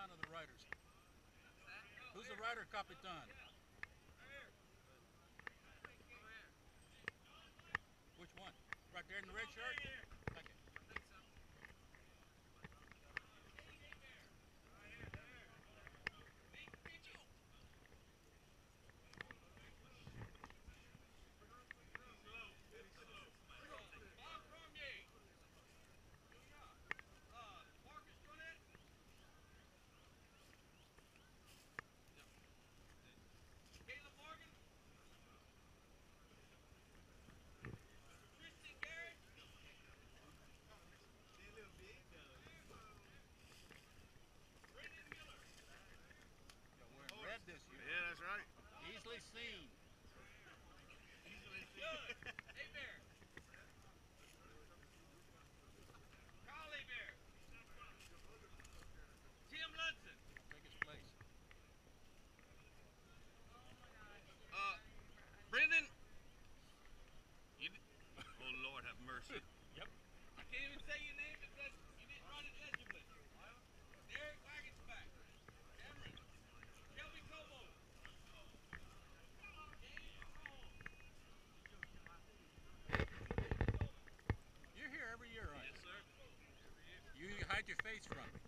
Capitan or the riders? Who's the rider, Capitan? Which one? Right there in the red shirt? Thank you. This year. Yeah, that's right. Easily seen. Easily seen. Hey, Bear. Collie Bear. Tim Ludson. Take his place. Brendan. Oh, Lord have mercy. Yep. I can't even say your name because you didn't run it legibly. Derek Wagensback. Cameron. Shelby Cobo. You're here every year, aren't you? Yes, sir. You hide your face from me.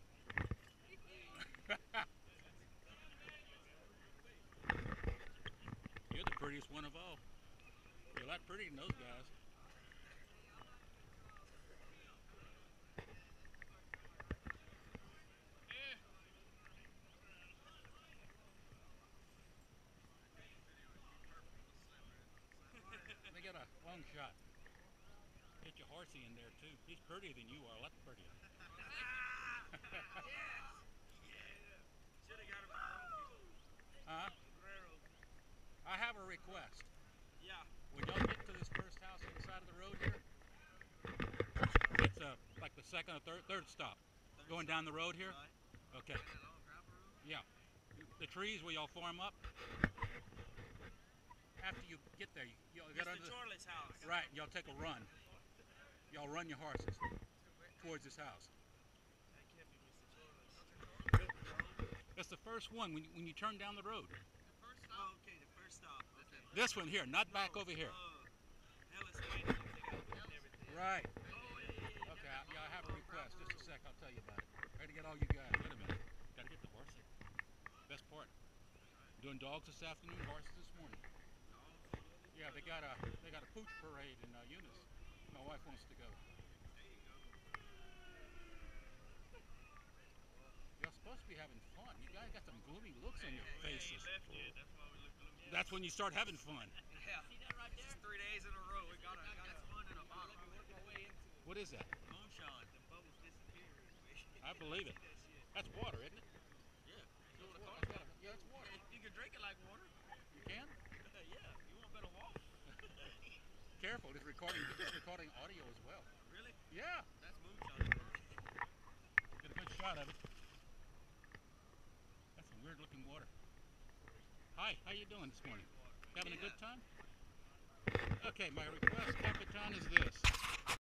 You're the prettiest one of all. You're a lot prettier than those guys. They got a long shot. Get your horsey in there too. He's prettier than you are, a lot prettier. Yes! Yeah! Should have got him Huh? I have a request. Yeah. When y'all get to this first house on the side of the road here, it's like the second or third stop. Going down the road here? Right. Okay. Yeah. The trees where y'all form up. After you get there, y'all get under Mr. Charlie's house. Right, y'all take a run. Y'all run your horses towards this house. That can't be Mr. Charlie's. That's the first one when you turn down the road. The first stop? Oh, okay, the first stop. Okay. This one here, not back over here. Hellas Waiting, they got wood and everything. Right. Oh, yeah. Okay, I have a request. Just a sec, I'll tell you about it. I gotta get all you guys. Wait a minute. Gotta get the horse here. Best part. Doing dogs this afternoon, horses this morning. Yeah, they got a pooch parade in Eunice. My wife wants to go. Y'all supposed to be having fun. You guys got some gloomy looks on your faces. He left yet. That's why we look gloomy. That's when you start having fun. Yeah. See that right there? This is 3 days in a row. We got fun in a bottle. Let me work my way into it. What is that? Moonshine. The bubbles disappear. I believe it. That's water, isn't it? Yeah. Yeah, it's water. You can drink it like water. You can? Yeah. You want better walk. Careful, it's recording audio as well. Really? Yeah. That's moonshine. Get a good shot of it. That's some weird looking water. Hi, how you doing this morning? Having a good time? Okay, my request, Capitan, is this.